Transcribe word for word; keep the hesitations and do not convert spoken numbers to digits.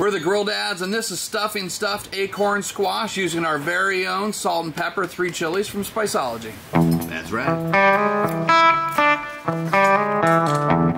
We're the Grill Dads, and this is stuffing stuffed acorn squash using our very own salt and pepper three chilies from Spiceology. That's right.